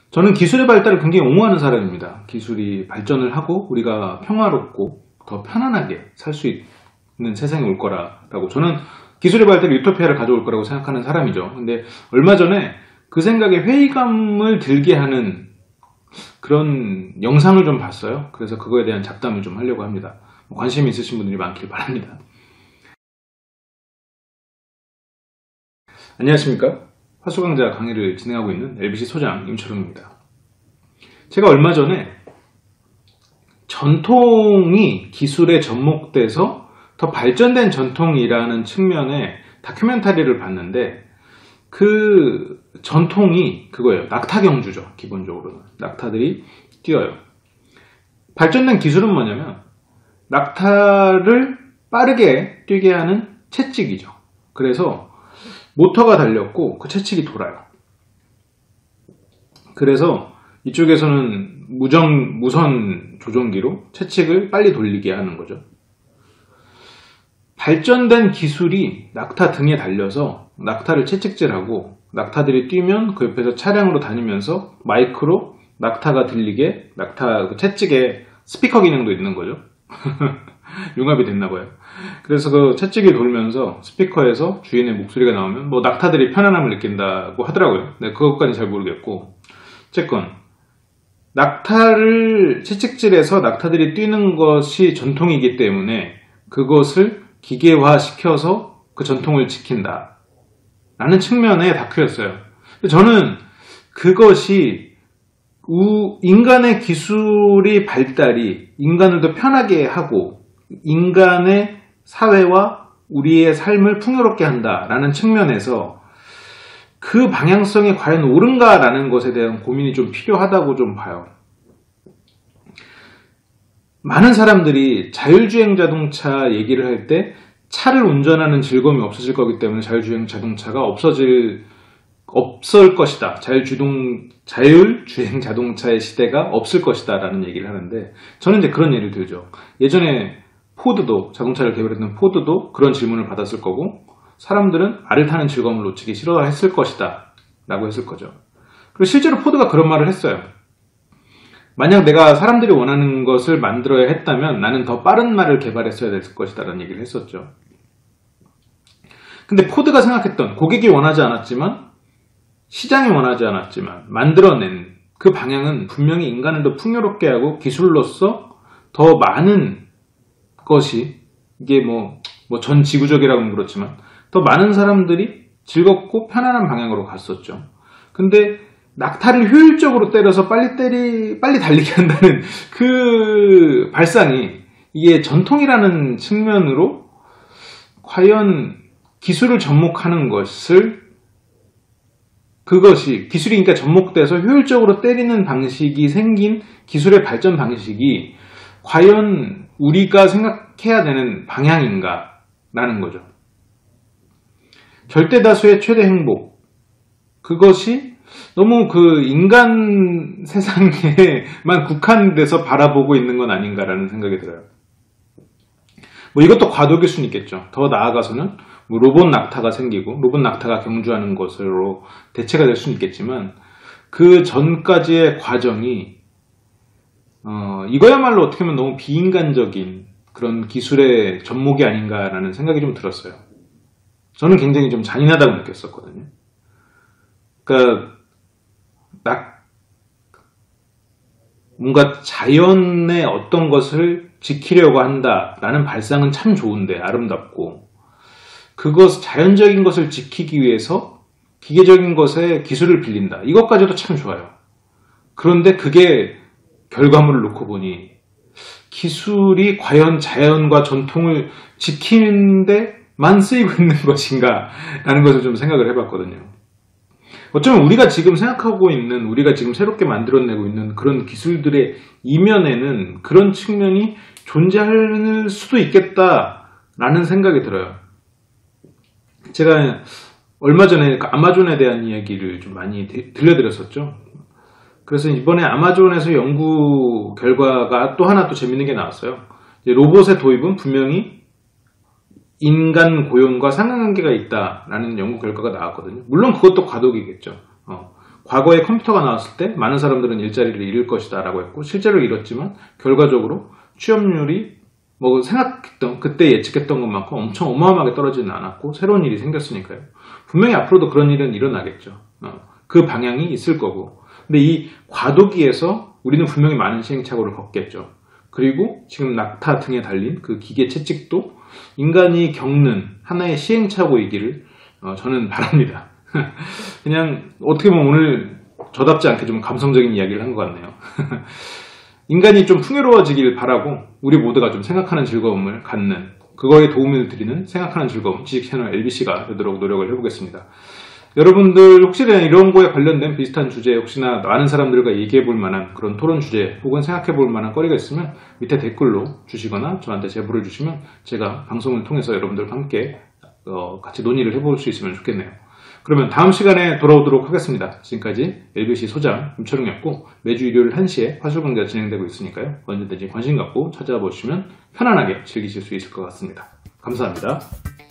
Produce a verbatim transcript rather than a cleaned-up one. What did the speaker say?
저는 기술의 발달을 굉장히 옹호하는 사람입니다. 기술이 발전을 하고 우리가 평화롭고 더 편안하게 살 수 있는 세상이 올 거라고, 저는 기술의 발달이 유토피아를 가져올 거라고 생각하는 사람이죠. 근데 얼마 전에 그 생각에 회의감을 들게 하는 그런 영상을 좀 봤어요. 그래서 그거에 대한 잡담을 좀 하려고 합니다. 관심 있으신 분들이 많길 바랍니다. 안녕하십니까? 화수강좌 강의를 진행하고 있는 엘비씨 소장 임철웅입니다. 제가 얼마 전에 전통이 기술에 접목돼서 더 발전된 전통이라는 측면의 다큐멘터리를 봤는데, 그 전통이 그거예요. 낙타 경주죠. 기본적으로는 낙타들이 뛰어요. 발전된 기술은 뭐냐면 낙타를 빠르게 뛰게 하는 채찍이죠. 그래서 모터가 달렸고 그 채찍이 돌아요. 그래서 이쪽에서는 무정, 무선 조종기로 채찍을 빨리 돌리게 하는 거죠. 발전된 기술이 낙타 등에 달려서 낙타를 채찍질하고, 낙타들이 뛰면 그 옆에서 차량으로 다니면서 마이크로 낙타가 들리게, 낙타 그 채찍에 스피커 기능도 있는 거죠. 융합이 됐나봐요. 그래서 그 채찍이 돌면서 스피커에서 주인의 목소리가 나오면 뭐 낙타들이 편안함을 느낀다고 하더라고요. 네, 그것까지는 잘 모르겠고, 어쨌건 낙타를 채찍질해서 낙타들이 뛰는 것이 전통이기 때문에 그것을 기계화시켜서 그 전통을 지킨다 라는 측면의 다큐였어요. 저는 그것이 우, 인간의 기술이 발달이 인간을 더 편하게 하고 인간의 사회와 우리의 삶을 풍요롭게 한다라는 측면에서 그 방향성이 과연 옳은가라는 것에 대한 고민이 좀 필요하다고 좀 봐요. 많은 사람들이 자율주행 자동차 얘기를 할 때 차를 운전하는 즐거움이 없어질 거기 때문에 자율주행 자동차가 없어질 없을 것이다. 자율주동, 자율주행 자동차의 시대가 없을 것이다 라는 얘기를 하는데, 저는 이제 그런 예를 들죠. 예전에 포드도, 자동차를 개발했던 포드도 그런 질문을 받았을 거고, 사람들은 알을 타는 즐거움을 놓치기 싫어했을 것이다 라고 했을 거죠. 그리고 실제로 포드가 그런 말을 했어요. 만약 내가 사람들이 원하는 것을 만들어야 했다면 나는 더 빠른 말을 개발했어야 됐을 것이다 라는 얘기를 했었죠. 근데 포드가 생각했던, 고객이 원하지 않았지만 시장이 원하지 않았지만 만들어낸 그 방향은 분명히 인간을 더 풍요롭게 하고 기술로서 더 많은 것이, 이게 뭐, 뭐 전 지구적이라고는 그렇지만 더 많은 사람들이 즐겁고 편안한 방향으로 갔었죠. 근데 낙타를 효율적으로 때려서 빨리 때리, 빨리 달리게 한다는 그 발상이, 이게 전통이라는 측면으로 과연 기술을 접목하는 것을, 그것이 기술이 그러니까 접목돼서 효율적으로 때리는 방식이 생긴 기술의 발전 방식이 과연 우리가 생각해야 되는 방향인가 라는 거죠. 절대 다수의 최대 행복, 그것이 너무 그 인간 세상에만 국한돼서 바라보고 있는 건 아닌가라는 생각이 들어요. 뭐 이것도 과도기일 수는 있겠죠. 더 나아가서는 뭐 로봇 낙타가 생기고 로봇 낙타가 경주하는 것으로 대체가 될 수는 있겠지만, 그 전까지의 과정이 어, 이거야말로 어떻게 보면 너무 비인간적인 그런 기술의 접목이 아닌가라는 생각이 좀 들었어요. 저는 굉장히 좀 잔인하다고 느꼈었거든요. 그러니까 낙, 뭔가 자연의 어떤 것을 지키려고 한다라는 발상은 참 좋은데, 아름답고, 그것, 자연적인 것을 지키기 위해서 기계적인 것에 기술을 빌린다, 이것까지도 참 좋아요. 그런데 그게 결과물을 놓고 보니 기술이 과연 자연과 전통을 지키는데만 쓰이고 있는 것인가 라는 것을 좀 생각을 해봤거든요. 어쩌면 우리가 지금 생각하고 있는, 우리가 지금 새롭게 만들어내고 있는 그런 기술들의 이면에는 그런 측면이 존재할 수도 있겠다라는 생각이 들어요. 제가 얼마 전에 아마존에 대한 이야기를 좀 많이 들려드렸었죠. 그래서 이번에 아마존에서 연구 결과가 또 하나 또 재밌는 게 나왔어요. 로봇의 도입은 분명히 인간 고용과 상관관계가 있다라는 연구 결과가 나왔거든요. 물론 그것도 과도기겠죠. 어, 과거에 컴퓨터가 나왔을 때 많은 사람들은 일자리를 잃을 것이다 라고 했고 실제로 잃었지만 결과적으로 취업률이 뭐 생각했던 그때 예측했던 것만큼 엄청 어마어마하게 떨어지는 않았고 새로운 일이 생겼으니까요. 분명히 앞으로도 그런 일은 일어나겠죠. 어, 그 방향이 있을 거고. 근데 이 과도기에서 우리는 분명히 많은 시행착오를 겪겠죠. 그리고 지금 낙타 등에 달린 그 기계 채찍도 인간이 겪는 하나의 시행착오이기를 어, 저는 바랍니다. 그냥 어떻게 보면 오늘 저답지 않게 좀 감성적인 이야기를 한 것 같네요. 인간이 좀 풍요로워지길 바라고 우리 모두가 좀 생각하는 즐거움을 갖는 그거에 도움을 드리는 생각하는 즐거움 지식 채널 엘비씨가 되도록 노력을 해보겠습니다. 여러분들 혹시나 이런 거에 관련된 비슷한 주제 혹시나 많은 사람들과 얘기해 볼 만한 그런 토론 주제 혹은 생각해 볼 만한 거리가 있으면 밑에 댓글로 주시거나 저한테 제보를 주시면 제가 방송을 통해서 여러분들과 함께 어, 같이 논의를 해볼 수 있으면 좋겠네요. 그러면 다음 시간에 돌아오도록 하겠습니다. 지금까지 엘비씨 소장 임철웅이었고 매주 일요일 한 시에 화술강좌가 진행되고 있으니까요. 언제든지 관심 갖고 찾아보시면 편안하게 즐기실 수 있을 것 같습니다. 감사합니다.